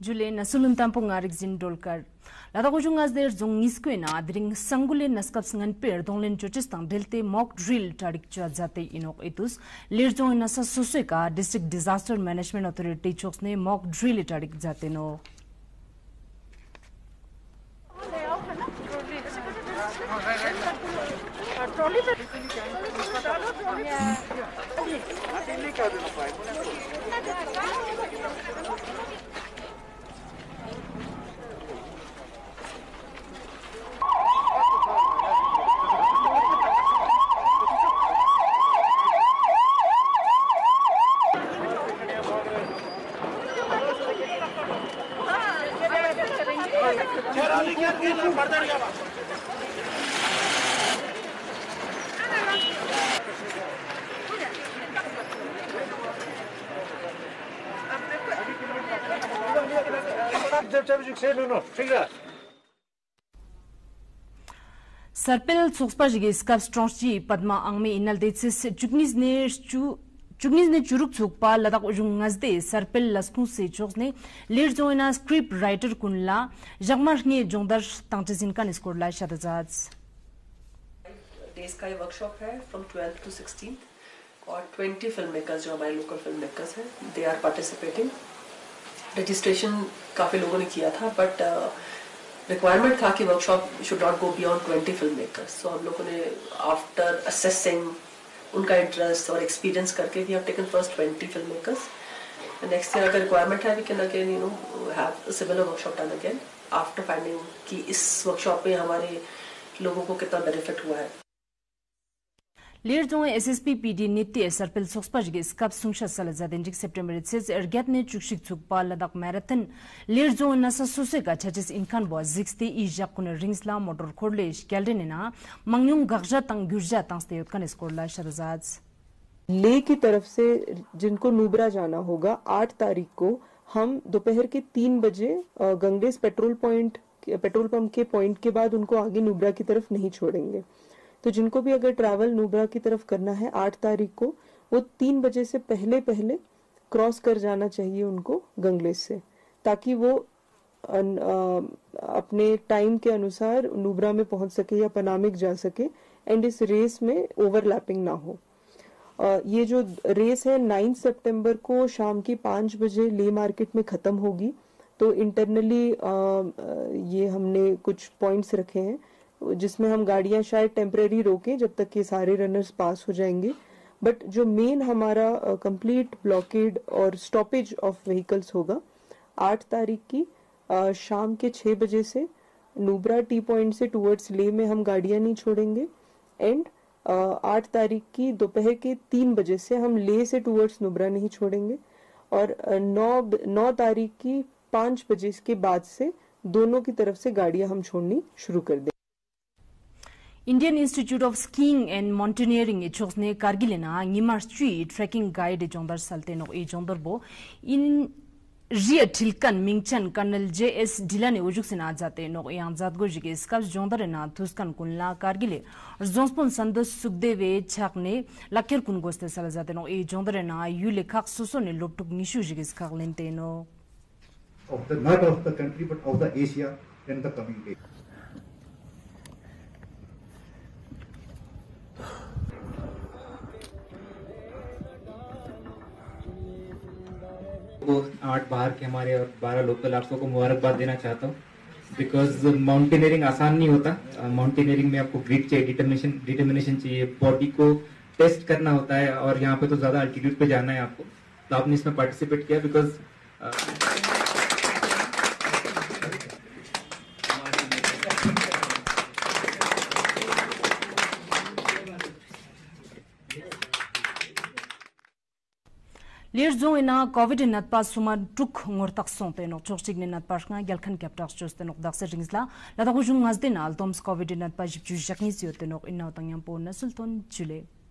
Jule nasulun tampung ngarik zin dolkar. Lada kujung azder zong niskuena adring sangule naskap sangan per donglen chochistan delte mock drill tarik chazate inok itus lirjong nasa suseka district disaster management authority choksne mock drill tarik jate no. Sarpel Soxpajigi Skap Strongchi Padma Angme Inal Desis Chugnis ne Churuk Chukpa Ladak Ujungazde Sarpel Laskun Se Choksne Lirjoina script writer Kunla Jagmarne Jongdar Tangtizin Kan Skorla Shadazats days का ये workshop है from 12th to 16th और 20 film makers जो हमारे local film makers हैं they are participating registration काफ़ी लोगों ने किया था बट रिक्वायरमेंट था कि workshop should not go beyond 20 filmmakers so हम लोगों ने आफ्टर असेसिंग उनका इंटरेस्ट और एक्सपीरियंस करके we have taken first 20 filmmakers next year अगर रिक्वायरमेंट है we can again you know have similar workshop done again after finding कि इस वर्कशॉप में हमारे लोगों को कितना बेनिफिट हुआ है Lirjong SSP PD Niti Sarpel Soxpajigi Skap Sungsha Salazadinjik September it says Ergatne Chukshik Chukpa Ladak Marathon Lirjong Nasa Suseka Chachis Inkan Boa 60 Ijakuna Ringsla Motor Korlish Galdenina Mangyung Garja Tang Gurja Tangste Yotkan Skorla Shahzads ले की तरफ से जिनको नुब्रा जाना होगा 8 तारीख को हम दोपहर के 3 बजे गंगेस पेट्रोल पंप के पॉइंट के बाद उनको आगे नुब्रा की तरफ नहीं छोड़ेंगे तो जिनको भी अगर ट्रैवल नुब्रा की तरफ करना है 8 तारीख को वो 3 बजे से पहले क्रॉस कर जाना चाहिए उनको गंगलेस से ताकि वो अपने टाइम के अनुसार नुब्रा में पहुंच सके या पनामिक जा सके एंड इस रेस में ओवरलैपिंग ना हो। ये जो रेस है 9 सितंबर को शाम की 5 बजे ले मार्केट में खत्म होगी तो इंटरनली ये हमने कुछ पॉइंट्स रखे हैं जिसमें हम गाड़ियां शायद टेम्परेरी रोकें जब तक ये सारे रनर्स पास हो जाएंगे बट जो मेन हमारा कंप्लीट ब्लॉकेड और स्टॉपेज ऑफ व्हीकल्स होगा 8 तारीख की शाम के 6 बजे से नुब्रा टी पॉइंट से टुवर्ड्स ले में हम गाड़ियां नहीं छोड़ेंगे एंड 8 तारीख की दोपहर के 3 बजे से हम ले से टुवर्ड्स नुब्रा नहीं छोड़ेंगे और 9 तारीख की 5 बजे के बाद से दोनों की तरफ से गाड़ियां हम छोड़नी शुरू कर देंगे। Indian Institute of Skiing and Mountaineering chokne Kargilena Ngimar Street trekking guide jondar salte no e jondar bo in ria tilkan mingchan Colonel JS Dilane ujuksina jate no e anjat go jige skap jondar na thuskan kunla Kargile Zonspon Sandos Sukdeve chakne lakir kun goste sala jate no e jondar na yule khak soso ne loptuk nishu jige skaglente no of the not of the country but of the Asia in the coming day को 8 बाहर के हमारे और 12 local आर्ट्सों को मुबारकबाद देना चाहता हूँ बिकॉज माउंटेनियरिंग आसान नहीं होता माउंटेनियरिंग में आपको ग्रिट चाहिए डिटर्मिनेशन चाहिए बॉडी को टेस्ट करना होता है और यहाँ पे तो ज्यादा अल्टीट्यूड पे जाना है आपको तो आपने इसमें पार्टिसिपेट किया because Lirzo ina COVID natpa suma truk ngortak sonte no chokchig ne natpa nga gelkhan captors choste no dakse ringsla la da gujung mazde na altoms COVID natpa jipju jakni siote no inna tangyam po na sultan chule